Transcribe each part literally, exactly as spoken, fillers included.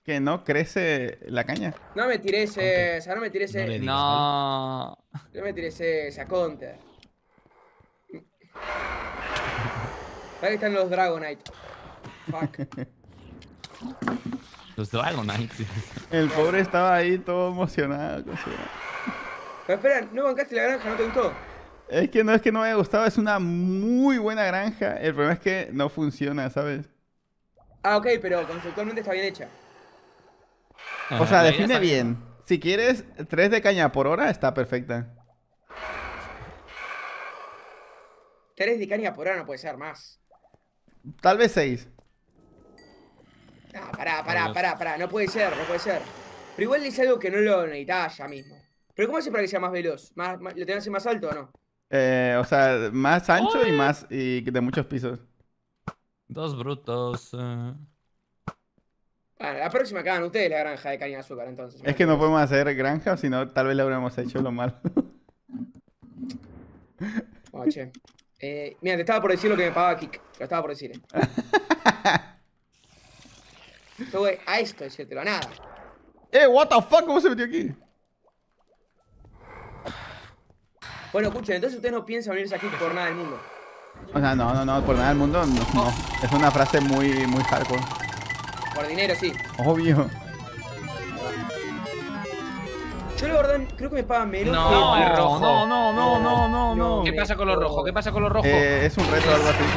que no crece la caña. No me tiré ese. O sea, no me tiré ese. No. No me tiré ese. Esa counter. Ahí están los Dragonite. Fuck. Los Dragonites. El pobre estaba ahí todo emocionado. Con su... Pero espera, ¿no bancaste la granja? ¿No te gustó? Es que no es que no me haya gustado, es una muy buena granja. El problema es que no funciona, ¿sabes? Ah, ok, pero conceptualmente está bien hecha. O sea, define bien. Si quieres tres de caña por hora, está perfecta. tres de caña por hora no puede ser más. Tal vez seis. Ah, pará, pará, pará, pará. No puede ser, no puede ser. Pero igual dice algo que no lo necesitaba ya mismo. ¿Pero cómo hace para que sea más veloz? ¿Más, más, ¿Lo tenés que hacer más alto o no? Eh, o sea, más ancho y más y de muchos pisos. Dos brutos. Uh... Bueno, la próxima que hagan ustedes la granja de caña de azúcar, entonces. Es que no podemos hacer granja, si no, tal vez la hubiéramos hecho lo malo. Oh, che. Eh, mira, te estaba por decir lo que me pagaba Kik. Lo estaba por decir, eh. Estuve a esto, decírtelo, a nada. Eh, what the fuck, ¿cómo se metió aquí? Bueno, escuchen, entonces ustedes no piensan unirse aquí por nada del mundo. O sea, no, no, no, por nada del mundo, no, no. Es una frase muy, muy hardcore. Por dinero, sí. Obvio. Yo la verdad creo que me pagan menos. No, que... el rojo. No, no, no, no, no, no. ¿Qué pasa con los rojos? ¿Qué pasa con los rojos? Eh, es un reto o algo así.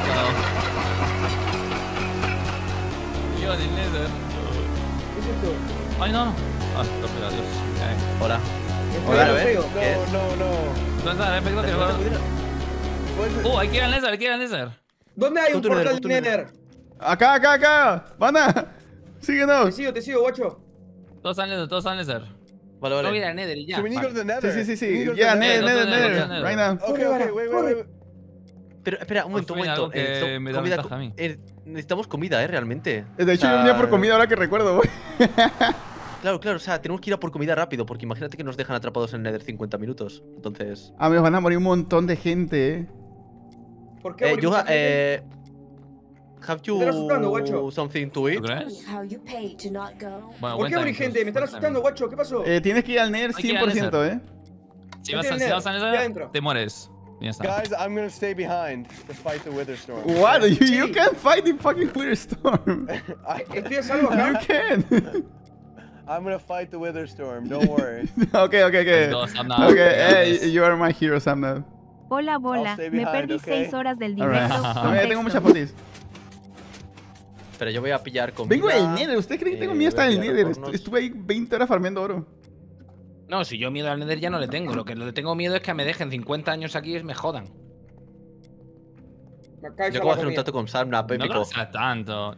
Yo del Nether. ¿Qué es esto? Ay, no, no. Ah, no, Dios. Eh, hola. Hola, Esto ¿eh? feo. No, no, no. ¿Dónde está el efecto que Uh, hay que ir al Nether, hay que ir al Nether. ¿Dónde hay un portal de Nether? Acá, acá, acá. Banda, síguenos. Te sigo, te sigo, guacho. Todos al Nether, todos al Nether. Vale, vale. No voy a ir al Nether y ya. So we need to go to the nether. Sí, sí, sí, We need sí. to go to Yeah, the Nether, nether. Nether, Nether, Nether. nether. Right now. Okay, okay, wait, wait, wait. Pero espera, un momento, un Por fin momento. algo que Eh, so- me da comida, ventaja a mí. eh, necesitamos comida, eh, realmente. De hecho, O sea, yo venía por comida ahora que recuerdo, güey. Claro, claro, o sea, tenemos que ir a por comida rápido, porque imagínate que nos dejan atrapados en el Nether cincuenta minutos. Entonces. Amigos, van a morir un montón de gente, eh. ¿Por qué? Eh, Porque yo, mucha gente- eh. Have Me están asustando, guacho. you something to ¿Tú eat? crees? How you paid to not go. Bueno, ¿Por qué buen morir timing, gente? Me están buen asustando, timing. guacho. ¿Qué pasó? Eh, tienes que ir al Nether Hay que ir al cien por ciento, eh. Si vas, Estoy a, en si vas al Nether, estoy Nether, adentro. te mueres. Ya está. Guys, I'm gonna stay behind to fight the Witherstorm. What? You, you Sí. can't fight the fucking Witherstorm. I, Estoy a salvo You acá. can. I'm gonna fight the Witherstorm. Don't worry. Okay, okay, okay. Let's go, Samna. Okay, Yes. hey, you are my hero, Samna. Hola, bola. stay Me behind, perdí okay? seis horas del Alright. directo. No, ya tengo muchas Contexto. fotos. Pero yo voy a pillar comida. Vengo del Nether. ¿Usted cree que tengo eh, miedo hasta voy a en el pillar Nether? hornos. Estu- Estuve ahí veinte horas farmeando oro. No, si yo miedo al Nether ya no le tengo. Lo que le tengo miedo es que me dejen cincuenta años aquí y me jodan. Me acaba de Yo echar acabo de la hacer un comida. trato con Samna, No creo épico. que sea tanto.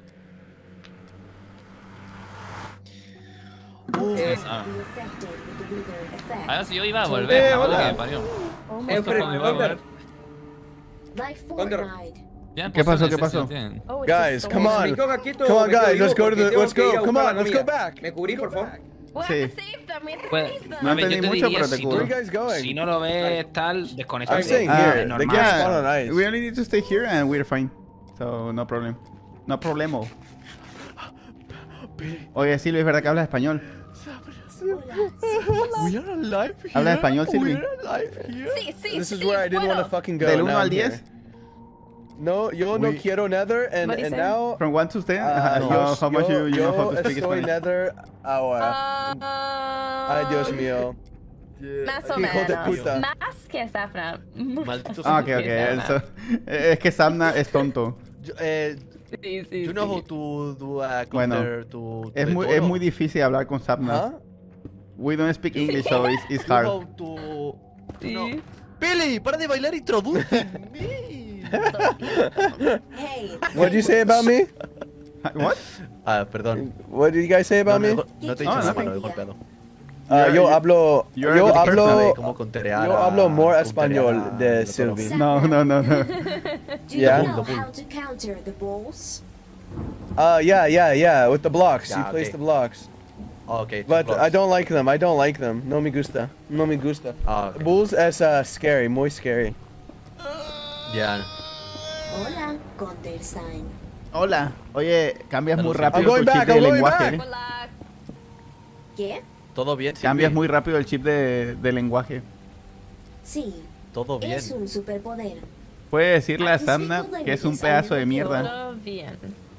Eh, Ah. Be affected with the wither effect. Ahora si yo iba a volver, Eh, la madre hola. que me parió. Almost Eh, Fred, cuando iba a Counter. volver. like Counter. Fortnite. Ya, ¿Qué pues, pasó? sí, ¿Qué sí, pasó? sí, tienen. Oh, it's Guys, a come storm. on. Me quedo quieto, Come on, me quedo guys, vivo let's go to porque the- tengo let's que go. ir a Come buscar on, la let's go comida. back. ¿Me cubrí, por favor? We Sí. have to save them. We have to Pues, save them. No a ver, yo entendí te mucho, diría, pero te si cubro. Where tú, you guys going? si no lo ves, tal, desconecta. I'm staying Ah, here. Es They normal. can't spawn on Yeah, ice. we only need to stay here and we're fine. So, no problem. No problemo. Oye, Silvi, es verdad que hablas español. We are alive here. ¿Habla español, Silvi? We're alive here. Sí, sí, This is sí, where I didn't want to puedo. fucking go. Del Now uno al I'm here. diez. No, yo no We- quiero Nether, and, What is and it? now. From one to ten, ah, how, yo- how much yo- you, you know how yo to speak estoy Spanish? Nether ahora. Ah, Ay, Dios mío. Más o Hijo de menos. puta. Más que Safra. Malditos Ah, ok, ok. franceses. Eso. Es que Samna es tonto. Yo- eh, Sí, sí, you know how sí. to do a Bueno, counter to, to Es the muy, toro? es muy difícil hablar con Samna. Huh? We don't speak English, so it's, it's You hard. know how to... Sí. No. Billy, para de bailar, introduce. Hey. What did you say about me? What? Ah, perdón. What did you guys say No, about no, me? he go- no te he Oh, dicho nada, nothing. no he golpeado. Ah, You're- yo you- hablo, you're a yo good person. hablo, Sabe cómo conterear yo a- hablo more conterear español a- de a- Sylvie. No, no, no, no. Do Yeah. you know Bull, bull. how to counter the bulls? Uh, yeah, yeah, yeah, with the blocks. You Yeah, place okay. the blocks. Ah, ok. But blocks. I don't like them. I don't like them. No me gusta. No me gusta. Ah, ok. Bulls es uh, scary, muy scary. Ya. Hola, Conterstein. Hola. Oye, cambias muy I'm rápido going tu back, chip de I'm going lenguaje. back. ¿eh? Hola. ¿Qué? Todo bien, Cambias Silvi. muy rápido el chip de, de lenguaje. Sí. Todo bien. Es un superpoder. Puede decirle a Samna que es un pedazo de mierda. Todo bien.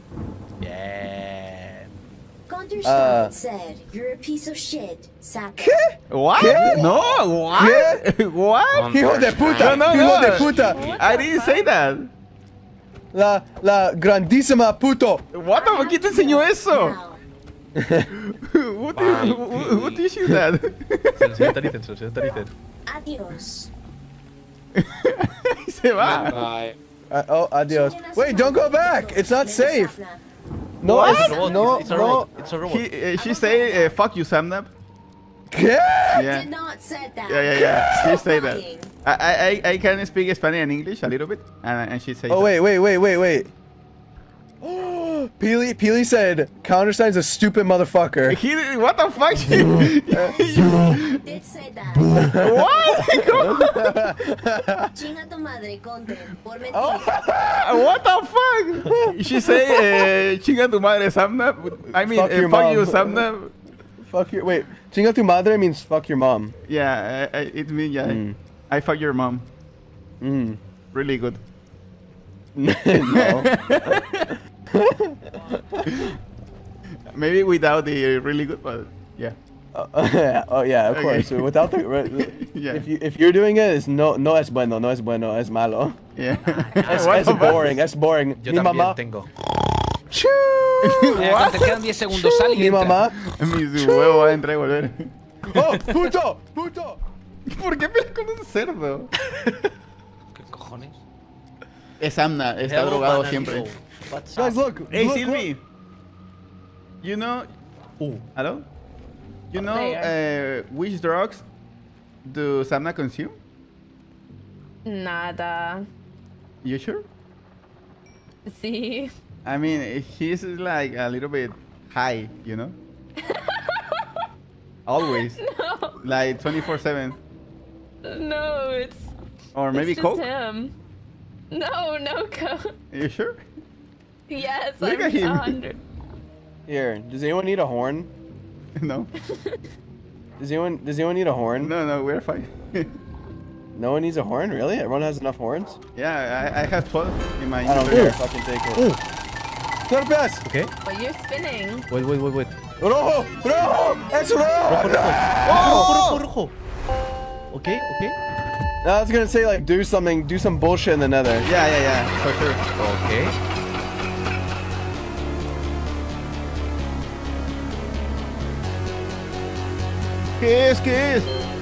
Bien. Counter Ah. Strike said, "You're a piece of shit, Saka." What? No, what? What? ¡Hijo de puta! No, no, ¡Hijo no. de puta! I didn't say that. La, la grandísima puto. What the fuck? ¿Quién te enseñó eso? Now, Who te- who- who teach you that? Se lo señoritalicen, se lo señoritalicen. adiós. Y se va. Bye. Uh, oh, adios. Chinguen a su Wait, don't go madre, back. todos, It's not menos safe. Sapna. No, What? it's, It's a robot. no, It's a no. robot. It's a robot. He, uh, she say, uh, fuck you, Samnap. ¿Qué? Yeah. Did not say that. Yeah, yeah, yeah. She say that. Lying. I, I, I- I can speak Spanish and English a little bit, and, and she say. Oh, wait, wait, wait, wait, wait. Peely, Peely said countersign's a stupid motherfucker. He, what the fuck? She, Did say that. what? Chinga tu madre, Content. Por mentir. Oh. What the fuck? She say, uh, chinga tu madre, Samnap. I mean, Fuck uh, your fuck mom. you, Samnap. Fuck your. Wait, chinga tu madre means fuck your mom. Yeah, I, I, it means yeah. Mm. I fuck your mom. Mm. Really good. No. Maybe without the uh, really good, but yeah. Uh, oh yeah, of Okay. course. Without the, right, Yeah. if you if you're doing it, it's no no es bueno, no es bueno, es malo. Yeah. Es, What es the fuck? boring, es boring. Yo Mi también mamá. tengo. Chuu. Eh, cuando te quedan diez segundos, sal y Mi entra. mamá. Mi su huevo va a entrar y volver. Oh, puto, puto. ¿Por qué peleas con un cerdo? ¿Qué cojones? Es Amna, está Hello, drogado banana siempre. go. What's Guys, up? look. Hey look, Sylvie, you know, Uh, hello? You know There. uh, which drugs do Samna consume? Nada. You sure? Sí. I mean, he's like a little bit high, you know? Always. No. Like twenty-four seven. No, it's. Or maybe it's just coke? him. No, no coke. You sure? Yes, Look I'm at him. a hundred. Here, does anyone need a horn? No. Does anyone does anyone need a horn? No, no, we're fine. No one needs a horn, really? Everyone has enough horns? Yeah, I, I have twelve in my I don't inventory. care. Fucking take it. Sorpes! okay. But you're spinning. Wait, wait, wait, wait. Rojo! Rojo! Es rojo! Rojo, rojo. Rojo, rojo, rojo. Okay, okay. I was gonna say like do something, do some bullshit in the nether. Yeah, yeah, yeah, for sure. Okay. ¿Qué es? ¿Qué es?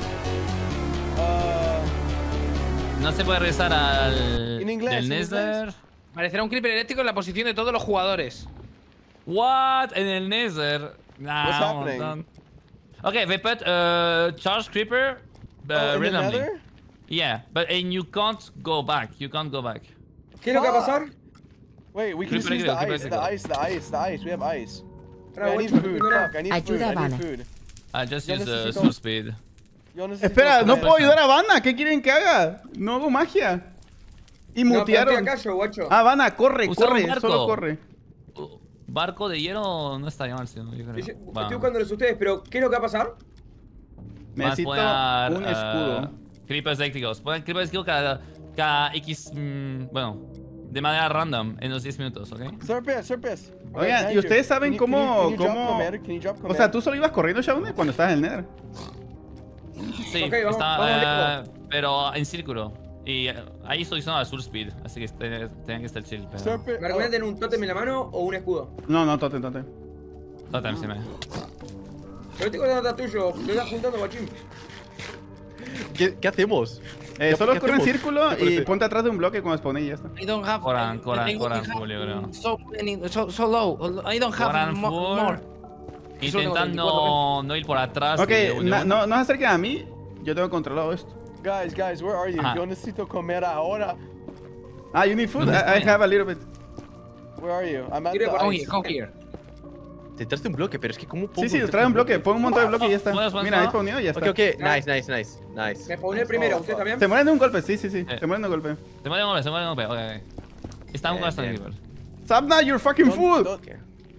No se puede regresar al. En inglés, del en Nether. Parecerá un creeper eléctrico en la posición de todos los jugadores. What? En el Nether. Nah, What's un happening? montón. Okay, they put uh, Charge Creeper uh, Oh, in the randomly. nether? Yeah, but and you can't go back. You can't go back. ¿Qué es lo que va a pasar? Wait, we can just use Creeper the eléctrico, ice, creeper the eléctrico. ice, the ice, the ice. We have ice. Ahora, Wait, I need guacho, food. no, no. Fuck, I need food. Ayuda, I need Vana. food. I just Yo use the necesito- Soul Speed. Yo necesito Espera, no comer. puedo ayudar a Vanna. ¿Qué quieren que haga? No hago magia. Y No, pero mutearon. estoy acá yo, guacho. Ah, Vanna, corre, Usa un corre, barco. solo corre. Uh, Barco de hielo no estaría mal, sino yo creo. Estoy Va. estoy buscándolos a ustedes, pero ¿qué es lo que va a pasar? Necesito Vas a poner, un uh, escudo. Creepers eléctricos. Ponen creepers eléctricos cada, cada X. mm, bueno, de manera random en los diez minutos, ¿ok? Surpes, surpes. Oigan, Thank ¿y you. ustedes saben Can you- can you- cómo- can you drop cómo- comer? Can you drop O comer? sea, ¿tú solo ibas corriendo, Shaune, cuando estabas en el Nether? Sí, Ok, vamos- está, vamos eh, pero en círculo. Y eh, ahí solucionaba el Soul Speed, así que te- tenían que estar chill. Pero... Surpes. ¿Me recomiendan tener un tótem en la mano o un escudo? No, no, tote, tote. Totem, sí me. Pero estoy con nada tuyo, lo estás juntando, guachín. ¿Qué, qué hacemos? Eh, ¿Qué- solo qué corre en hacemos? círculo ¿Qué y parece? ponte atrás de un bloque cuando spawné y ya está. I don't have. Coran, I- Coran, I- Coran I full, yo creo. have So many, so, so low. I don't have Coran mo full. more. Intentando no ir por atrás. Ok, de- de na- uno. no, no se acerquen a mí. Yo tengo controlado esto. Guys, guys, where are you? Ajá. Yo necesito comer ahora. Ah, you need food? ¿Dónde I, I estoy? have a little bit. Where are you? I'm at Mire, the por Come ice. here, come here. Detrás de un bloque, pero es que ¿cómo puedo Sí, sí, detrás trae de un bloque. Pon un montón de bloques y ya está. ¿Puedes, puedes, Mira, ahí puedes? spawneó y ya está. Ok, ok. Nice, nice, nice. Nice. Me spawné primero, ¿ustedes también? Se mueren de un golpe, sí, sí, sí. Eh. Se mueren de un golpe. Se muere un golpe, se muere un golpe. Ok, ok. Está un Bien, corazón bien. Creeper. Sabna, you're fucking Don't- fool. don't-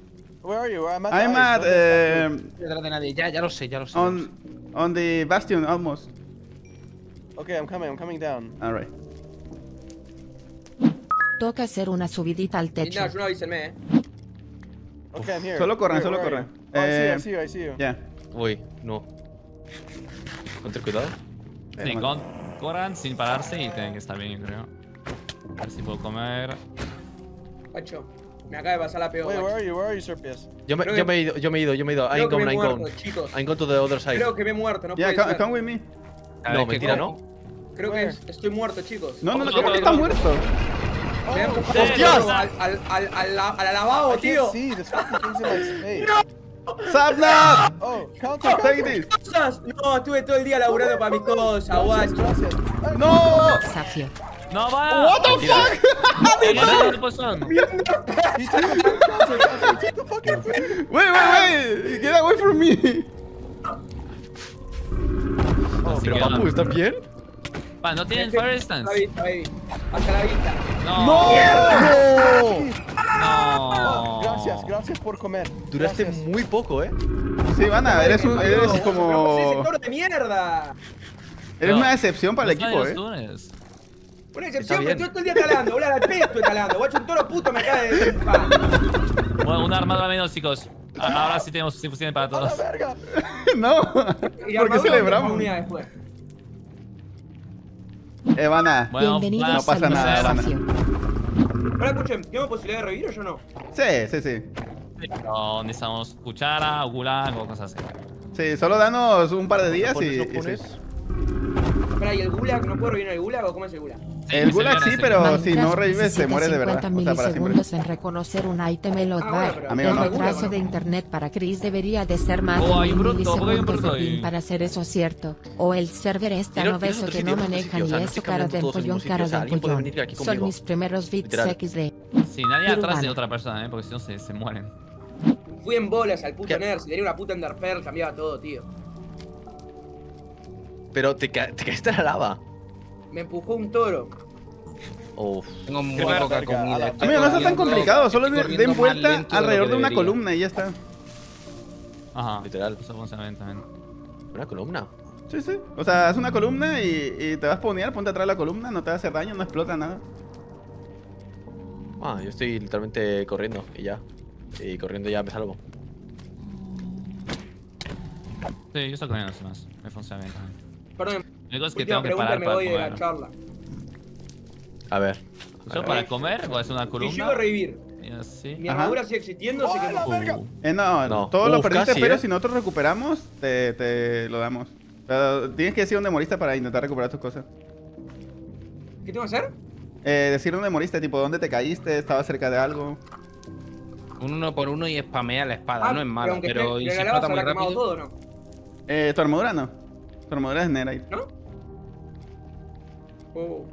Where are you? I'm at the I'm ice, at don't get um, No detrás de nadie. Ya, ya lo sé, ya lo sé. on on the bastion almost. stuck. Okay, I'm coming, I'm coming down. Alright. Toca hacer una subidita al techo. No, yo no avísenme, eh. Okay, I'm here. Solo corran, Where- solo where are corran. you? Oh, I see you, Eh, I see you, I see you. Ya. Uy, no. Con ten cuidado. Sí, con, corran sin pararse y tienen que estar bien, yo creo. A ver si puedo comer. Guacho, me acaba de pasar la peor, Wait, where guacho. are you? Where are you, Serpius? Yo me, Creo yo que- me he ido, yo me he ido, yo me he ido. Creo I'm que gone, me he I'm muerto, gone. chicos. I'm gone to the other side. Creo que me he muerto, no Yeah, puede come, ser. come with me. Cada No, vez que mentira, como- ¿no? Creo que es- estoy muerto, chicos. No, no, no, Otro, ¿cómo que otro, está otro. muerto? Me han empujado ¡Hostias! al, al, al, al, la- al lavabo, I tío. can't see, this fucking thing's in my face. ¡Sapnap! Oh, counter, Take counter. this! Cosas. No, estuve todo el día laburando para mis cosas, Gracias, guacho. gracias. Ay, ¡No! Sapio. ¡No, va! What the fuck? ¿Qué son? He took the fucking counter, counter, he took the fucking thing. Wait, wait, wait! Get away from me! Oh, Así pero que Papu, no. ¿estás bien? Va, no tienen fire Hasta stance. la vista, baby. Hasta la vista. No. ¡No! No. Gracias, gracias por comer. Duraste Gracias. muy poco, ¿eh? Sí, Vana, eres, un, eres Pero vos ese como... toro de mierda. Eres No. una excepción para el No equipo, sabes eh. tú eres. Una Está excepción, bien. pero estoy todo el día talando, boludo, al pedo estoy talando. Guacho, un toro puto me acaba de empujar. Bueno, una armadura menos, chicos. A- Ahora sí tenemos suficiente para ¡A la todos. verga! No, Y la porque armadura celebramos. una unidad después. Eh, Vana. Bueno, Bienvenidos va, no pasa al nada, nuevo Vana. Sapio. Ahora escuchen, ¿tengo posibilidad de revivir o yo no? Sí, sí, sí. Pero necesitamos cuchara, gulag o cosas así. Sí, solo danos un par de días y... ¿Pones, y lo sí. pones? Espera, ¿y el gulag? ¿No puedo revivir el gulag o cómo es el gulag? Sí, El se gulag viene, sí, se pero viene. si no Minecraft revives te necesita mueres de verdad. cincuenta O sea, para siempre. milisegundos en reconocer un ítem y lo Ah, da. bueno, pero Amigo, El no. retraso de internet para Chris debería de ser más Oh, hay de un mil bruto, ¿por qué hay un milisegundos de bruto ahí? ping para hacer eso cierto. O el server es tan Tienes- obeso tienes que otro no sitio, manejan otro sitio, o sea, y no eso estoy cara cambiando del todos al pollón, mismo cara sitio, o sea, del alguien puede pollón. venir aquí Son conmigo. mis primeros bits Literal. equis de. Sí, nadie atrás de Urbana. otra persona, ¿eh? Porque si no se, se mueren. Fui en bolas al puto ¿Qué? nerd, si tenía una puta Enderpearl cambiaba todo, tío. Pero te, ca te caíste en la lava. Me empujó un toro. Uf. Tengo muy Qué poca verga, comida. a la- estoy Amigo, no está tan corriendo- complicado. Solo estoy den corriendo den más vuelta lento de lo alrededor que de una debería. columna y ya está. Ajá. Literal. Eso funciona bien también. Una columna. Sí, sí. O sea, haz una columna y, y te vas a poner, ponte atrás de la columna, no te va a hacer daño, no explota nada. Ah, yo estoy literalmente corriendo y ya. Y corriendo ya me salvo. Sí, yo estoy corriendo sin más. Me funciona bien también. Perdón, Lo único es que última tengo que pregunta parar y me para voy de la comer. charla. A ver. ¿Solo A para ver. comer o es una Si llego columna? a revivir, Y así. ¿mi Ajá. armadura sigue existiendo o se ¡Oh, quemó? la verga! Uh, Eh, no, No. todo lo Uf, perdiste, casi, pero ¿eh? si nosotros recuperamos, te, te lo damos. Pero tienes que decir dónde moriste para intentar recuperar tus cosas. ¿Qué tengo que hacer? Eh, decir dónde moriste, tipo dónde te caíste, estabas cerca de algo. Un uno por uno y spamea la espada. no es malo, aunque pero esté- ¿y si en la lava explota se muy habrá quemado rápido? todo, ¿no? Eh, tu armadura no. Tu armadura es Netherite. ¿No? Oh.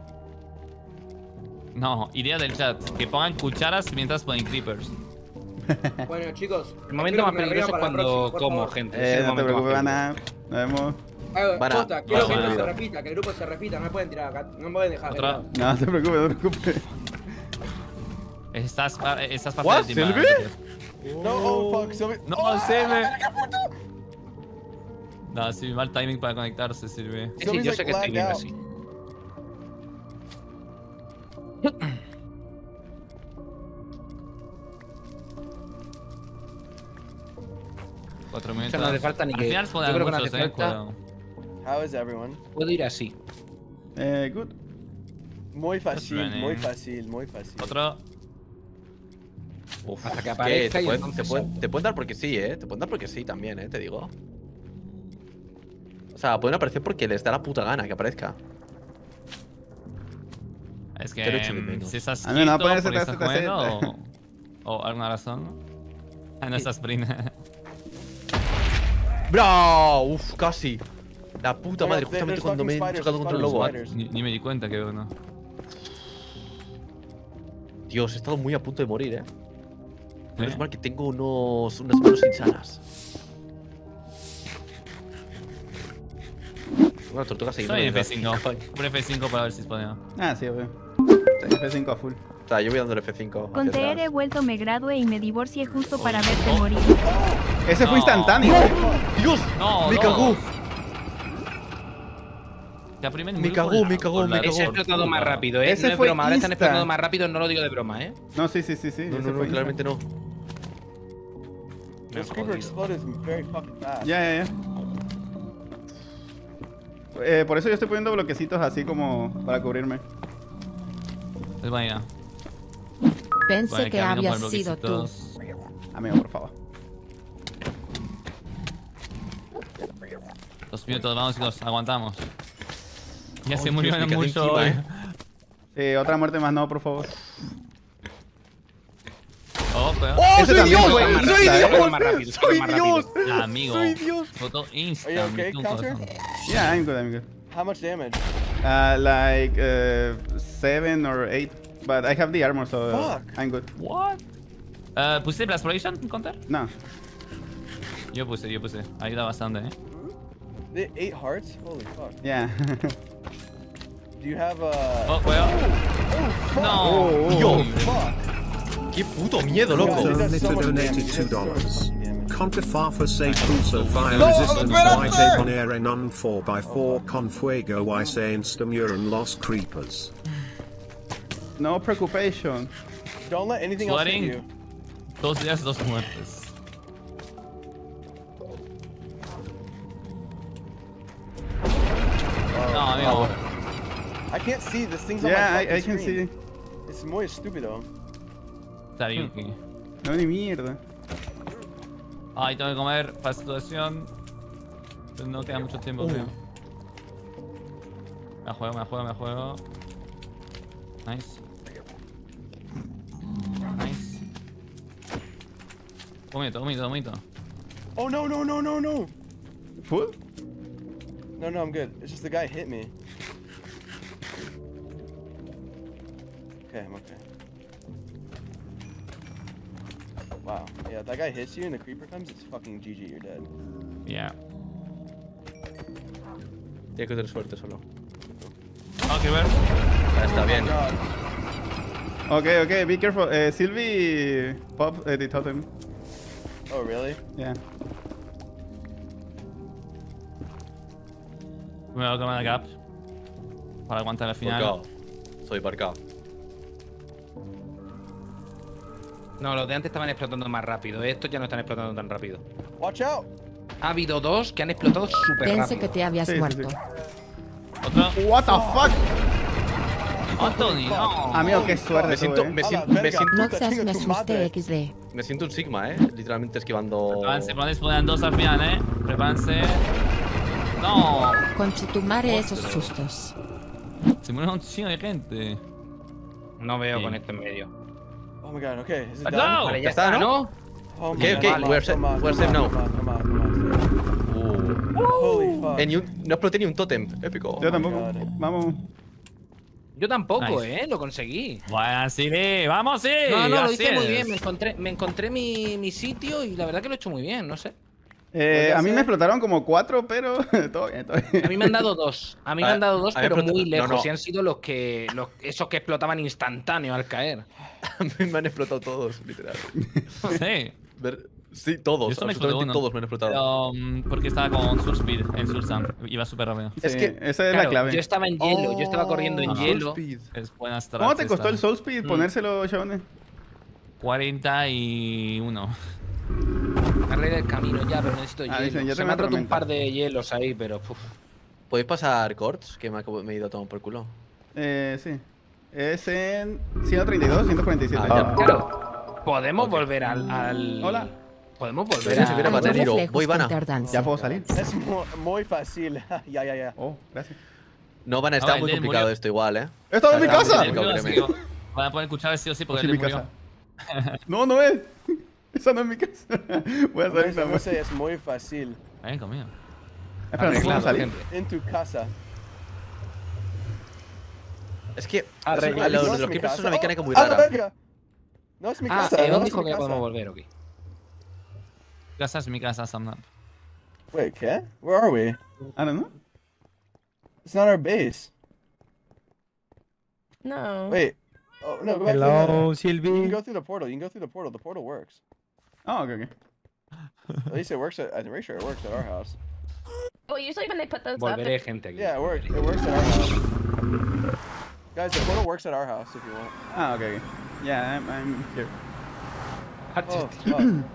No, idea del chat. Que pongan cucharas mientras ponen creepers. Bueno, chicos. El momento más espero que me peligroso es revivan para la cuando próxima, por como, favor. gente. Eh, Ese es el no te momento más preocupes, peligroso. Ana. Nos vemos. Ay, Para, posta, quiero no, que esto no, se no. repita, que el grupo se repita, no me pueden tirar acá, no me pueden dejar. Otra. de No, no te preocupes, no te preocupes. Estás, pa- estás parte What? del team. ¿Silvi? No, oh fuck, Sylvie. No, Silve. No, sí, mal timing para conectarse, Silve. Sí, sí, yo sé que estoy bien así. Cuatro O minutos. sea, no hace falta ni Al que. final Yo ponen creo que no muchos, hace eh, falta. cuidado. How is everyone? Puedo ir así. Eh, good. Muy fácil, running. muy fácil, muy fácil. Otro. Uf, Hasta que es aparezca te, y pueden, entonces te, pueden, sale. te pueden dar porque sí, eh. Te pueden dar porque sí también, eh, te digo. O sea, pueden aparecer porque les da la puta gana que aparezca. Es Pero que echo de mm, menos. si estás A mí no, quieto ponerse porque estás tras- tras- jugando o, o alguna razón. Ah, no estás sprint. ¡Bro! Uf, casi. La puta Oiga, madre, there- justamente there's cuando me he fucking chocado contra el spiders, lobo. spiders. ni, ni me di cuenta que uno. Dios, he estado muy a punto de morir, eh. Menos ¿Eh? mal que tengo unos, unas manos insanas. Una tortuga seguida. Soy F cinco. Un F cinco para ver si spawneo. Ah, sí, obvio. F cinco a full. O sea, yo voy dando el F cinco. Con hacia T R atrás. vuelto me gradué y me divorcié justo para verte Oh. morir. Ese fue No. instantáneo. ¡Dios! No, ¡Me no. cagó! Que aprimen Me muy cagó, por la- me cagó, por la- me cagó. Ese ha explotado más rápido, ¿eh? Ese no es fue broma, ahora están insta. explotando más rápido, no lo digo de broma, ¿eh? No, sí, sí, sí, sí. No, ese no, no, fue claramente no. Me han This creeper jodido. exploded very fucking fast. Ya, ya, ya. Eh, por eso yo estoy poniendo bloquecitos así como para cubrirme. Es buena idea. Pensé Vale, que camino habías por sido tú. bloquecitos. Amigo, por favor. Dos minutos, vamos chicos, aguantamos. Ya se Ay, murió Dios, me quedé mucho encima, hoy. ¿eh? Eh, otra muerte más, no, por favor. Oh, pero... ¡Oh, Ese soy también Dios! fue ¡Soy insta, Dios! ¿eh? Más rápido, ¡Soy más Dios! La amigo. ¡Soy Dios! Foto insta. Are you okay, me Counter? corazón. Yeah, I'm good, I'm good. How much damage? Uh, like uh, seven or eight, but I have the armor, so uh, Fuck. I'm good. What? Uh, ¿Pusiste Blast Exploration, Counter? No. Yo puse, yo puse. Ayuda bastante, eh. The eight hearts? Holy fuck. Yeah. Do you have a? Oh, cuidado. No. Oh, Dios. Fuck. ¡Qué puto miedo, God, loco! it does so much donated damage. It does two so much dollars. fucking damage. Contafafa say pulso fire No, resistance espérate. y se poner en un four by four con fuego y se instamuran los creepers. No preoccupation. Don't let anything else hit Flooding. you. Dos días, dos muertes. No, amigo. I can't see. This thing's on Yeah, my I, I fucking can screen. see. It's muy estúpido. Tariuki. No, ni mierda. Ay, tengo que comer para esta situación. Pues no queda mucho tiempo, creo. Me la juego, me la juego, me la juego. Nice. Nice. Un minuto, un minuto, un minuto. Oh no no no no no. Full? No no, I'm good. It's just the guy hit me. Okay, I'm okay. Wow. Yeah, if that guy hits you and the creeper comes, it's fucking G G. You're dead. Yeah. Tiene que tener suerte solo. Ok, ver. Ah, está bien. God. Okay, okay, be careful. Uh, Sylvie pop uh, the totem. Oh really? Yeah. Me voy a comer la cap. Para aguantar la final. Barcao. Soy Barcao. No, los de antes estaban explotando más rápido. Estos ya no están explotando tan rápido. Watch out. Ha habido dos que han explotado súper Pensé rápido. que te habías Sí, sí, muerto. sí. Otro. What the fuck? Anthony, no. Amigo, qué suerte Me siento, tuve, me eh. siento, A la me verga. siento, Noxas tengo me tu asusté madre. equis de. me siento un Sigma, eh. Literalmente esquivando. Prepárense, prepárense, ponen dos al final, eh. Prepárense. No. Conchetumare esos sustos. Se murió un chingo de gente. No veo Sí. con esto en medio. Oh my god. Okay. Is it No. done? Vale, ya Ya está, está, ¿no? ¿no? Oh my Okay, god. okay, Come on, we're safe- come on, we're come safe on, now. Come on, come on, come on. Uh. Holy fuck. Eh, ni un- no exploté ni un tótem. Épico. Yo tampoco. God. Vamos. Yo tampoco, Nice. ¿eh? Lo conseguí. Bueno, Silly, vamos, sí. No, no, lo así hice muy es. bien. Me encontré, me encontré mi, mi sitio y la verdad que lo he hecho muy bien, no sé. Eh, Pues a mí ese- me explotaron como cuatro, pero todo bien, todo bien. A mí me han dado dos. A mí me A- han dado dos, a mí me pero explotó- muy no, lejos. no. Y han sido los que. Los, esos que explotaban instantáneo al caer. A mí me han explotado todos, literal. Sí. Ver- Sí, todos. Yo solo me explotó Absolutamente uno. todos me han explotado. Pero, mm, porque estaba con Soul Speed en Soul Sand. Iba súper rápido. Sí, Es que- esa es Claro, la clave. yo estaba en hielo, yo estaba corriendo en Oh, hielo. Speed. Es buena ¿Cómo te costó el sol? Soul Speed ponérselo, Shaone? cuarenta y uno. Carrera del camino ya, pero necesito Ah, hielo. dicen, ya Se tengo me han roto un tormenta. par de hielos ahí, pero. Uf. ¿Podéis pasar corts? Que me, acabo- me he ido a tomar por culo. Eh, sí. Es en ciento treinta y dos, ciento cuarenta y siete. Ah, ya. Claro, podemos Ok. volver al, al- Hola. Podemos Pero volver si a. hubiera Algo Batanero, reflejos voy, Ivana. con tardanza. Ya puedo salir. Es mu- muy fácil. Ya, ya, ya. Oh, gracias. No, van a Ah, estar el muy Len complicado murió. esto igual, eh. ¡Estaba en mi Está muy casa! complicado, Así créeme. que Van a poder escuchar sí o sí Pues porque en él mi murió. casa. No, no es. Esa no es mi casa. Voy a salir No también. sé, es muy fácil. Ven conmigo. Espera, ¿no puedo Arreglado, salir? gente. En tu casa. Es que Arreglado. a lo No de es los mi creepers es casa. una mecánica muy ¡Oh! ¡A la rara. verga! No es mi Ah, casa. Eon no es dijo mi que ya casa. podemos volver, ok. Mi casa es mi casa, Samnap. Wait, ¿qué? Where are we? I don't know. It's not our base. No. Wait. Oh no, go back to the Hello, nether. You Sylvie. can go through the portal. You can go through the portal. The portal works. Oh, okay, okay. At least it works at. I'm pretty sure it works at our house. Well, usually when they put those up, Volveré it- gente aquí. Yeah, it works. It works at our house. Guys, the portal works at our house if you want. Ah, okay, okay. Yeah, I'm, I'm here. Oh, fuck.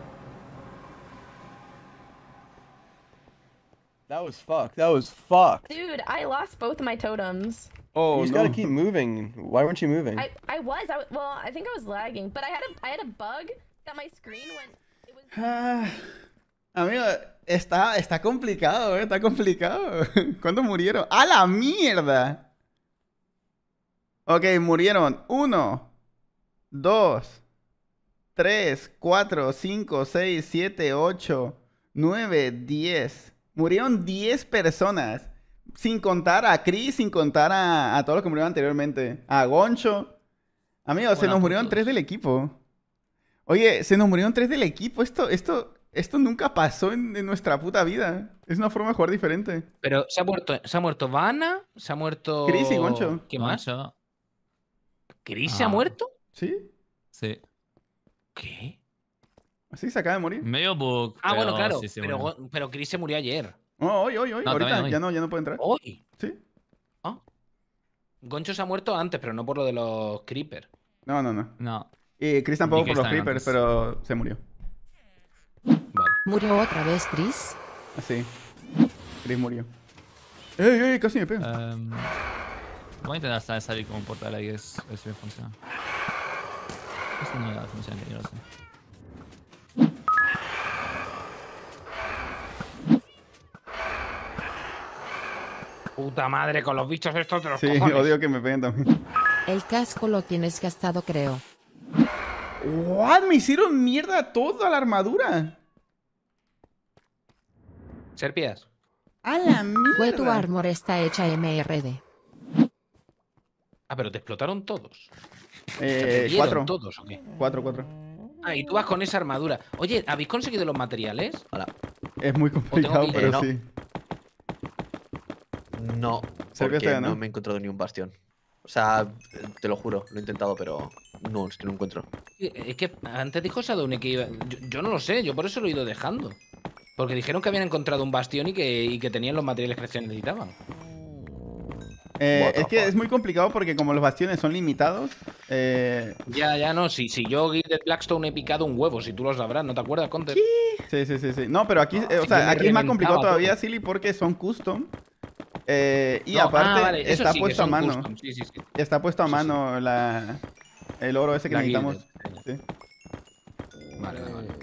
That was fucked. That was fucked. dude, I lost both of my totems. Oh, You just no. gotta keep moving. Why weren't you moving? I I was, I was well, I think I was lagging, but I had a I had a bug that my screen went. It was. Ah, amigo, está, está complicado, eh, está complicado. ¿Cuántos murieron? ¡A la mierda! Ok, murieron uno, dos, tres, cuatro, cinco, seis, siete, ocho, nueve, diez. Murieron diez personas. Sin contar a Chris, sin contar a, a todos los que murieron anteriormente. A Goncho. Amigo, se Bueno, nos murieron puntos. tres del equipo. Oye, se nos murieron tres del equipo. Esto, esto, esto nunca pasó en, en nuestra puta vida. Es una forma de jugar diferente. Pero se ha muerto, se ha muerto Vanna, se ha muerto. Chris y Goncho. ¿Qué más? Goncho. ¿Chris se ha Ah. muerto? ¿Sí? Sí. ¿Qué? Así se acaba de morir. Medio bug. Ah, bueno, pero claro. sí, sí, pero, bueno. Gon- pero Chris se murió ayer. Oh, hoy, hoy, hoy. No, Ahorita también hoy. ya no, ya no puede entrar. ¿Hoy? Sí. Ah. Goncho se ha muerto antes, pero no por lo de los creepers. No, no, no. No. Y Chris tampoco Ni por los Chris creepers, también pero se murió. Vale. ¿Murió otra vez Chris? Así. Chris murió. ¡Ey, ey! Casi me pega. Em, voy a intentar sa- salir como un portal ahí, es, a ver si me funciona. Esto no va a funcionar, yo lo sé. Puta madre, con los bichos estos de los Sí, cojones. odio que me peguen también. El casco lo tienes gastado, creo. ¿What? Me hicieron mierda toda la armadura. Serpias. ¡A la Fue tu mierda! armor está hecha M R D. Ah, pero te explotaron todos. Eh, ¿Te cuatro. todos o qué? Cuatro, cuatro. Ah, y tú vas con esa armadura. Oye, ¿habéis conseguido los materiales? Hola. Es muy complicado, que- pero eh, no. sí. No, Serpias porque todavía no no. me he encontrado ni un bastión. O sea, te lo juro, lo he intentado, pero no, es que no encuentro. Es que antes dijo Sadone que iba. Yo, yo no lo sé, yo por eso lo he ido dejando. Porque dijeron que habían encontrado un bastión y que, y que tenían los materiales que se necesitaban. Eh, What the es que fuck. es muy complicado porque como los bastiones son limitados, eh, Ya, ya no. Si, si yo de Blackstone he picado un huevo, si tú lo sabrás, ¿no te acuerdas, Conter? sí, sí, sí, sí. No, pero aquí, eh, o Sí, sea, yo me aquí es más complicado reventaba todavía, todo. Silly, porque son custom. eh, y No, aparte ah, vale, eso está sí que puesto a son mano. custom, Sí, sí, sí. Está puesto a Eso sí. mano la, el oro ese que La necesitamos. gilded. Sí. Vale, vale, vale.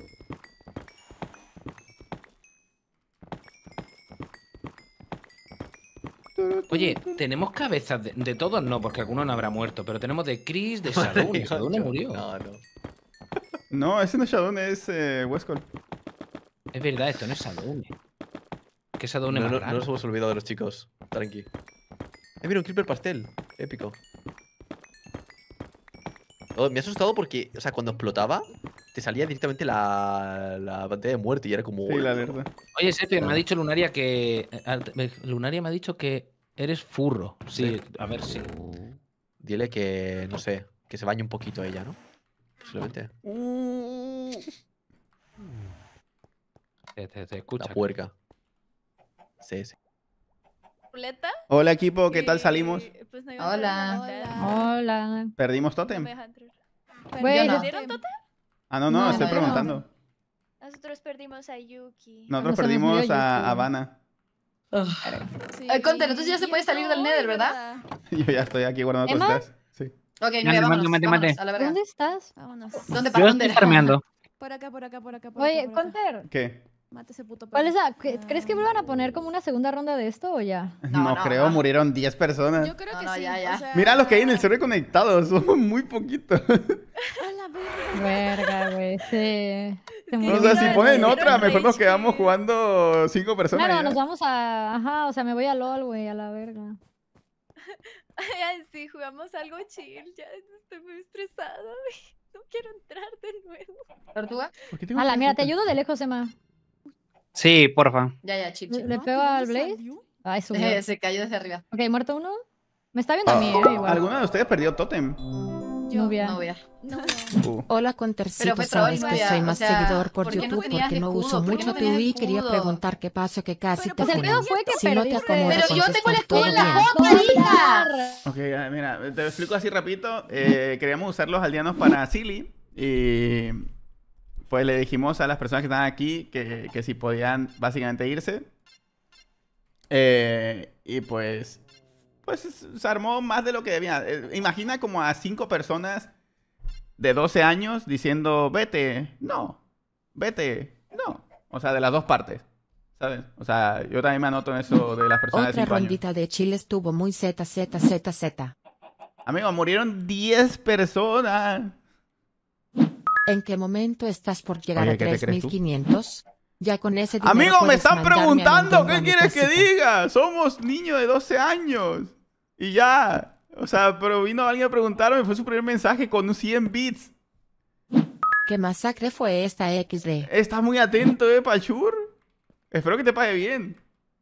Oye, tenemos cabezas de, de todos, no, porque alguno no habrá muerto, pero tenemos de Chris, de Sadone. Sadone murió. No, no. No, ese no es Shadow, es eh, Westcall. Es verdad, esto no es Sadone. Que Sadone No, más no, raro. no nos hemos olvidado de los chicos. Tranqui. Eh, mira, un creeper pastel. Épico. Oh, me ha asustado porque, o sea, cuando explotaba, te salía directamente la, la pantalla de muerte y era como. Sí, la alerta. Oye, Sepi, me ha dicho Lunaria que. eh, Lunaria me ha dicho que eres furro. Sí, a ver si. Dile que, no sé, que se bañe un poquito ella, ¿no? Posiblemente. Te, te- te escucha. La puerca. Sí, sí. ¿Ruleta? Hola equipo, ¿qué tal Y, salimos? pues, no iban a Hola. preguntar. Hola. ¿Perdimos No Totem? me dejan entrar. Güey, ¿Ya yo- ¿Perdieron total? Ah, no, no, No, estoy no, preguntando. Nosotros perdimos a Yuki. Nosotros Nos hemos perdimos ido a a YouTube. Habana. Sí, Eh, Conter, entonces ya se y puede salir del eso, Nether, ay, ¿verdad? Yo ya estoy aquí guardando ¿Emma? cositas. Sí. Ok, Mate, mira, vámonos, mate, vámonos, mate. a la verga. ¿Dónde estás? Vámonos. ¿Dónde Yo para estoy dónde? farmeando. Por acá, por acá, por acá, por Oye, acá. por acá. Conter, ¿Qué? Mate ese puto ¿cuál es perro. la- cre- ¿crees que vuelvan a poner como una segunda ronda de esto o ya? No, No, no, creo, no. murieron diez personas. Yo creo No, que no, sí. ya, ya. o sea- Mira los que hay en el server conectados, son muy poquitos. A la verga. Verga, güey, sí. Se O murió sea, un si buen. ponen hicieron otra, mejor nos rage quedamos quit. jugando cinco personas. Claro, ya. nos vamos a... Ajá, o sea, me voy a LOL, güey, a la verga. Ay, sí, jugamos algo chill. Ya estoy muy estresada. No quiero entrar de nuevo. ¿Tortuga? ¿Por qué tengo Hala, mira, te tarjeta? ayudo de lejos, Emma. Sí, porfa. Ya, ya, chip, ¿Le, chip. le No, pego ¿de al dónde Blaze? salió? Ay, subió. Eh, se cayó desde arriba. Ok, muerto uno. Me está viendo a mí, Ah, eh, igual. ¿Alguno de ustedes perdió Totem? Yo, Nubia. Novia. Uh. Hola Pero Contercito, fue sabes troll, que vaya, soy o más sea, seguidor por ¿por qué no YouTube tenías porque no escudo? uso ¿Por qué mucho no tu tenías I y quería escudo? preguntar qué pasó que casi te Pues el funan. pedo fue que Si no te perdiste. acomodo Pero yo tengo el contestar escudo todo en la bien. boca, hija. Ok, ya, mira, te explico así rapidito. Eh, queríamos usar los aldeanos para Silly y pues le dijimos a las personas que estaban aquí que, que si podían básicamente irse. Eh, y pues, pues se armó más de lo que debía. Eh, imagina como a cinco personas de doce años diciendo, vete, no, vete, no. O sea, de las dos partes, ¿sabes? O sea, yo también me anoto en eso de las personas de Otra cinco años. rondita de Chile estuvo muy z z z z. Amigo, murieron diez personas. ¿En qué momento estás por llegar Oye, a ¿qué te tres crees mil tú? quinientos? Ya con ese dinero Amigo, me puedes están mandarme a preguntando, Mondongo a ¿qué mi quieres que casita. diga? Somos niños de doce años. Y ya. O sea, pero vino alguien a preguntarme, fue su primer mensaje con cien bits. ¿Qué masacre fue esta equis de? Estás muy atento, eh, Pachur. Espero que te pague bien.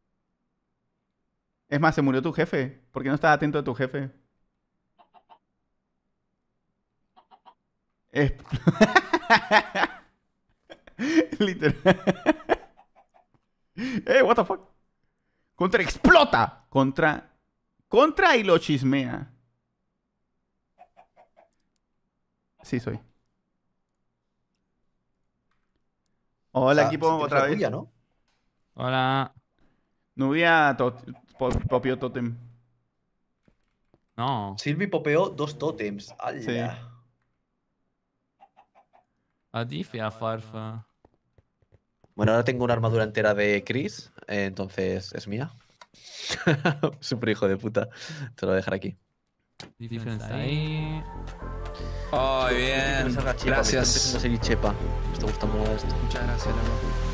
Es más, se murió tu jefe. ¿Por qué no estás atento a tu jefe? Es... Literal. Eh, what the fuck. Contra explota. Contra... Contra y lo chismea. Sí soy. Hola, O sea, equipo, si tienes otra la vez. tuya, ¿no? Hola. Nubia to po popió totem. No. Silvi popeó dos tótems. ¡Hala! Sí. Adifia, farfa. Bueno, ahora tengo una armadura entera de Chris, eh, entonces es mía. Super hijo de puta. Te lo voy a dejar aquí. Defense ahí. Oh, Que bien. me salga chepa, me está Gracias. empezando a salir chepa. Me está gustando nada esto. Muchas gracias, loco.